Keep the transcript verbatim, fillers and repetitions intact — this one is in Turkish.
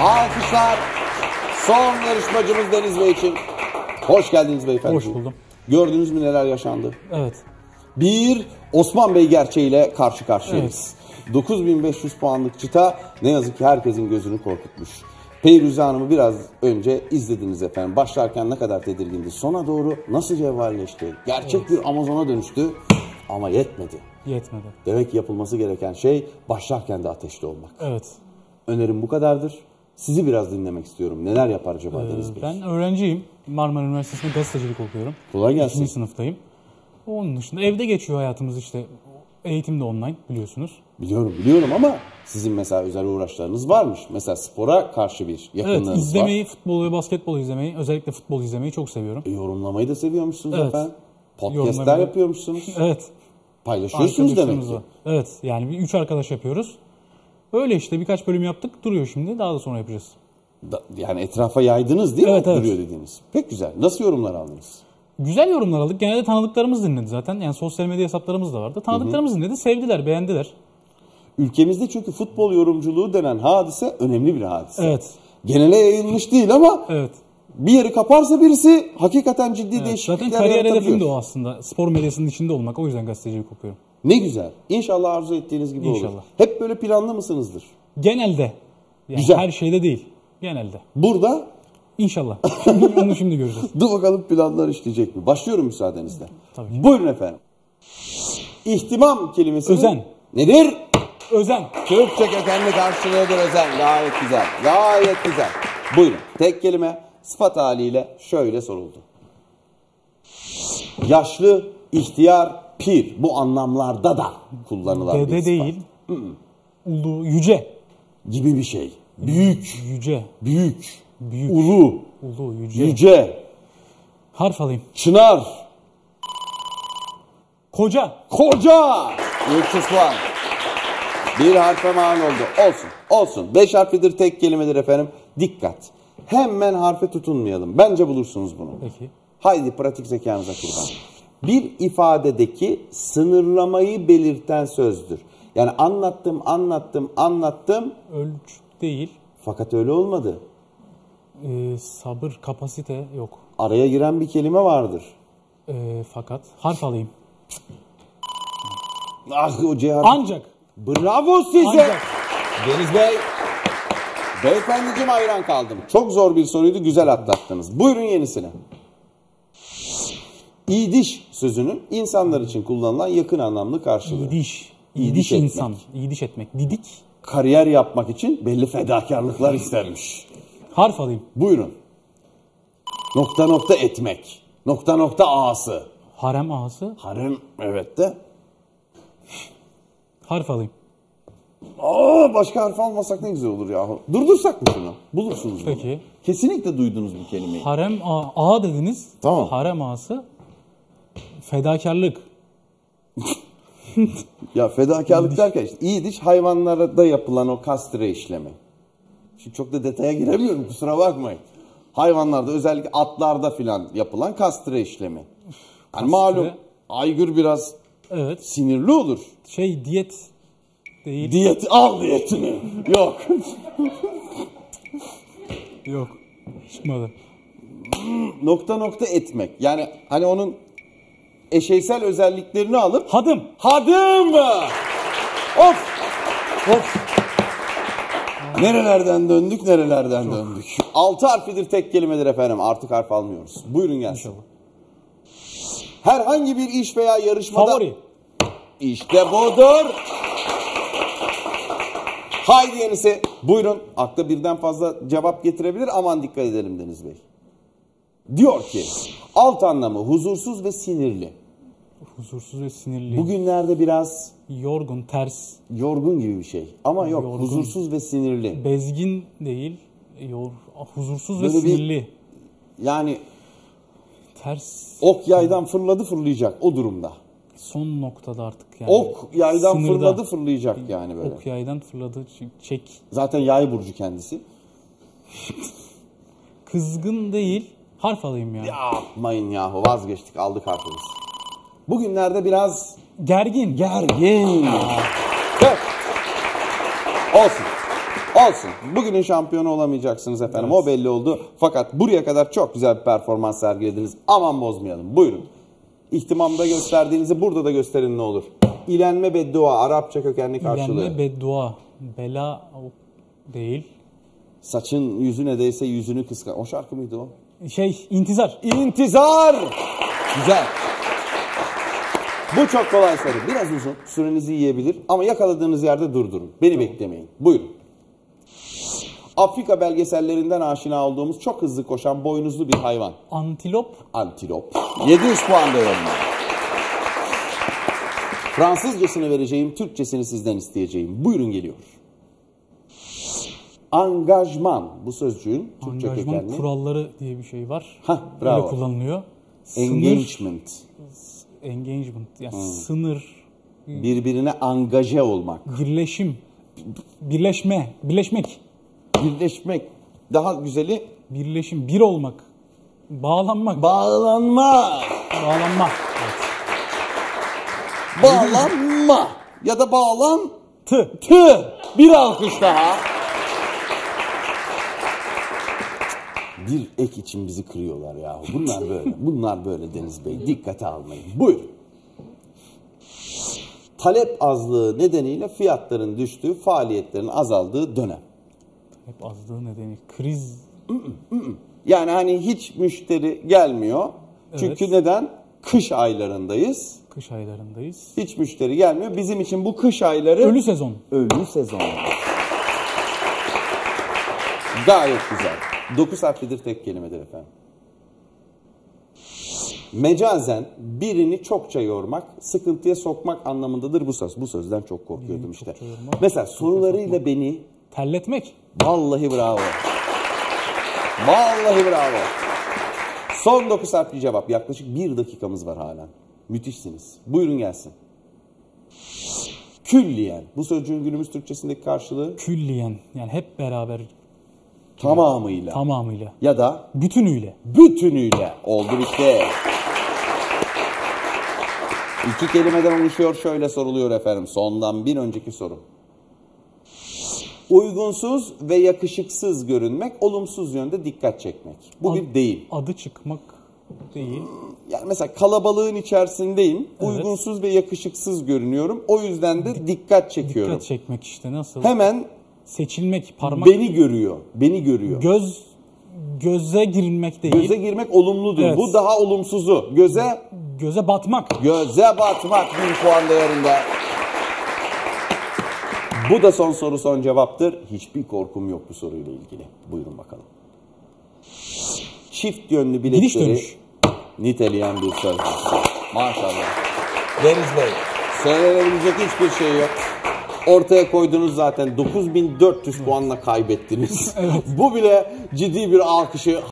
Alkışlar son yarışmacımız Deniz Bey için. Hoş geldiniz beyefendi. Hoş buldum. Gördünüz mü neler yaşandı? Evet. Bir Osman Bey gerçeğiyle karşı karşıyayız. Evet. dokuz bin beş yüz puanlık çıta ne yazık ki herkesin gözünü korkutmuş. Peyruze Hanım'ı biraz önce izlediniz efendim. Başlarken ne kadar tedirgindi. Sona doğru nasıl cevvalleşti. Gerçek evet. bir Amazon'a dönüştü ama yetmedi. Yetmedi. Demek ki yapılması gereken şey başlarken de ateşli olmak. Evet. Önerim bu kadardır. Sizi biraz dinlemek istiyorum. Neler yapar acaba ee, Deniz Bey? Ben öğrenciyim. Marmara Üniversitesi'nde gazetecilik okuyorum. Kolay gelsin. İkinci sınıftayım. Onun dışında evde geçiyor hayatımız işte. Eğitim de online biliyorsunuz. Biliyorum biliyorum ama sizin mesela özel uğraşlarınız varmış. Mesela spora karşı bir yakınlığınız var. Evet, izlemeyi, var. futbolu ve basketbolu izlemeyi, özellikle futbol izlemeyi çok seviyorum. E, yorumlamayı da seviyormuşsunuz evet. efendim. Podcast'ler yapıyormuşsunuz. Evet. Paylaşıyorsunuz demek ki. Var. Evet, yani bir üç arkadaş yapıyoruz. Öyle işte birkaç bölüm yaptık, duruyor şimdi. Daha da sonra yapacağız. Da, yani etrafa yaydınız değil evet, mi? Evet. Duruyor dediğiniz. Pek güzel. Nasıl yorumlar aldınız? Güzel yorumlar aldık. Genelde tanıdıklarımız dinledi zaten. Yani sosyal medya hesaplarımız da vardı. Tanıdıklarımız hı hı. dinledi, sevdiler, beğendiler. Ülkemizde çünkü futbol yorumculuğu denen hadise önemli bir hadise. Evet. Genele yayılmış değil ama evet. bir yeri kaparsa birisi hakikaten ciddi evet. değişiklikler yaratabiliyor. Zaten kariyer hedefim de o aslında. Spor medyasının içinde olmak. O yüzden gazetecilik okuyorum. Ne güzel. İnşallah arzu ettiğiniz gibi İnşallah. olur. Hep böyle planlı mısınızdır? Genelde. Yani güzel. Her şeyde değil. Genelde. Burada? İnşallah. Onu şimdi göreceğiz. Dur bakalım planlar işleyecek mi? Başlıyorum müsaadenizle. Tabii ki. Buyurun efendim. İhtimam kelimesi. Özen. Nedir? Özen. Türkçe kökenli karşılığıdır özen. Gayet güzel. Gayet güzel. Buyurun. Tek kelime sıfat haliyle şöyle soruldu. Yaşlı, ihtiyar, pir. Bu anlamlarda da kullanılan Dede bir sıfat. değil. Hı -hı. Ulu, yüce. Gibi bir şey. Büyük. Yüce. Büyük. Büyük. Ulu. Ulu, yüce. Yüce. Harf alayım. Çınar. Koca. Koca. üç yüz puan. Bir harfe mal oldu. Olsun. Olsun. Beş harflidir, tek kelimedir efendim. Dikkat. Hemen harfe tutunmayalım. Bence bulursunuz bunu. Peki. Haydi pratik zekanıza kurban. Bir ifadedeki sınırlamayı belirten sözdür. Yani anlattım, anlattım, anlattım. Ölç değil. Fakat öyle olmadı. Ee, sabır, kapasite yok. Araya giren bir kelime vardır. Ee, fakat harf alayım. Ah o C harfi. Ancak. Bravo size. Ancak. Deniz Bey. Beyefendiciğim hayran kaldım. Çok zor bir soruydu, güzel atlattınız. Buyurun yenisine. İdiş sözünün insanlar için kullanılan yakın anlamlı karşılığı. İdiş. İdiş, İdiş insan. İdiş etmek. Didik. Kariyer yapmak için belli fedakarlıklar istermiş. Harf alayım. Buyurun. Nokta nokta etmek. Nokta nokta ağası. Harem ağası. Harem evet de. Harf alayım. Aa, başka harf almasak ne güzel olur yahu. Durdursak mı şunu? Bulursunuz bunu. Peki. Kesinlikle duydunuz bu kelimeyi. Harem ağa, ağa dediniz. Tamam. Harem ağası. Fedakarlık. Ya fedakarlık derken işte iyiydiş hayvanlarda yapılan o kastre işlemi. Şimdi çok da detaya giremiyorum kusura bakmayın. Hayvanlarda özellikle atlarda filan yapılan kastre işlemi. Yani malum aygır biraz evet. sinirli olur. Şey diyet değil. Diyet al diyetini. Yok. Yok. Çıkmadı. Nokta nokta etmek. Yani hani onun eşeysel özelliklerini alıp hadım. Hadım. Of. Of. Nerelerden döndük, nerelerden Çok. döndük. Altı harfidir, tek kelimedir efendim. Artık harf almıyoruz. Buyurun gelsin. İnşallah. Herhangi bir iş veya yarışmada... Favori. İşte budur. Haydi yenisi. Buyurun. Akla birden fazla cevap getirebilir. Aman dikkat edelim Deniz Bey. Diyor ki, alt anlamı huzursuz ve sinirli. Huzursuz ve sinirli. Bugünlerde biraz... Yorgun, ters. Yorgun gibi bir şey. Ama yok, yorgun. Huzursuz ve sinirli. Bezgin değil, yor, huzursuz böyle ve sinirli. Bir, yani... Ters. Ok yaydan fırladı fırlayacak o durumda. Son noktada artık yani. Ok yaydan sınırda. fırladı fırlayacak yani böyle. Ok yaydan fırladı, çek. Zaten yay burcu kendisi. Kızgın değil, harf alayım ya. Yapmayın yahu, vazgeçtik, aldık harfimizi. Bugünlerde biraz... Gergin. Gergin. Evet. Olsun. Olsun. Bugünün şampiyonu olamayacaksınız efendim. Evet. O belli oldu. Fakat buraya kadar çok güzel bir performans sergilediniz. Aman bozmayalım. Buyurun. İhtimamda gösterdiğinizi burada da gösterin ne olur. İlenme beddua. Arapça kökenli karşılığı. İlenme beddua. Bela değil. Saçın yüzüne değse yüzünü kıskan. O şarkı mıydı o? Şey, intizar. İntizar. Güzel. Bu çok kolay soru. Biraz uzun. Sürenizi yiyebilir ama yakaladığınız yerde durdurun. Beni tamam. beklemeyin. Buyurun. Afrika belgesellerinden aşina olduğumuz çok hızlı koşan boynuzlu bir hayvan. Antilop. Antilop. yedi yüz puan değerinde. Fransızcasını vereceğim, Türkçesini sizden isteyeceğim. Buyurun geliyor. Angajman. Bu sözcüğün Türkçe kökenli. Angajman kuralları diye bir şey var. Hah, bravo. Böyle kullanılıyor. Engagement. Sınır, engagement. Yani hmm. sınır. Birbirine angaje olmak. Birleşim. Birleşme. Birleşmek. Birleşmek. Daha güzeli. Birleşim. Bir olmak. Bağlanmak. Bağlanma. Bağlanma. Evet. Bağlanma. Ya da bağlan. Tı. Tı. Bir alkış daha. Bir ek için bizi kırıyorlar ya. Bunlar böyle. Bunlar böyle Deniz Bey. Dikkate almayın. Buyurun. Talep azlığı nedeniyle fiyatların düştüğü, faaliyetlerin azaldığı dönem. Talep azlığı nedeni. Kriz. Yani hani hiç müşteri gelmiyor. Çünkü evet. neden? Kış aylarındayız. Kış aylarındayız. Hiç müşteri gelmiyor. Bizim için bu kış ayları... Ölü sezon. Ölü sezon. Gayet güzel. Dokuz harflidir, tek kelimedir efendim. Mecazen birini çokça yormak, sıkıntıya sokmak anlamındadır bu söz. Bu sözden çok korkuyordum birini işte. Yormak, mesela sorularıyla beni... Terletmek. Vallahi bravo. Vallahi bravo. Son dokuz harfli cevap. Yaklaşık bir dakikamız var halen. Müthişsiniz. Buyurun gelsin. Külliyen. Bu sözcüğün günümüz Türkçesindeki karşılığı? Külliyen. Yani hep beraber... Tamamıyla. Tamamıyla. Ya da? Bütünüyle. Bütünüyle. Oldu bitti. İki kelimeden oluşuyor, şöyle soruluyor efendim. Sondan bir önceki soru. Uygunsuz ve yakışıksız görünmek, olumsuz yönde dikkat çekmek. Bu Ad, bir deyim. Adı çıkmak değil. Yani mesela kalabalığın içerisindeyim. Evet. Uygunsuz ve yakışıksız görünüyorum. O yüzden de dikkat çekiyorum. Dikkat çekmek işte nasıl? Hemen seçilmek, parmak. Beni görüyor. Beni görüyor. Göz göze girmek değil. Göze girmek olumludur. Evet. Bu daha olumsuzu. Göze göze batmak. Göze batmak bir puan değerinde. Bu da son soru, son cevaptır. Hiçbir korkum yok bu soruyla ilgili. Buyurun bakalım. Çift yönlü biletleri niteleyen bir söz. Maşallah. Deniz Bey, söylenebilecek hiçbir şey yok. Ortaya koydunuz zaten. dokuz bin dört yüz puanla kaybettiniz. Evet. Bu bile ciddi bir alkışı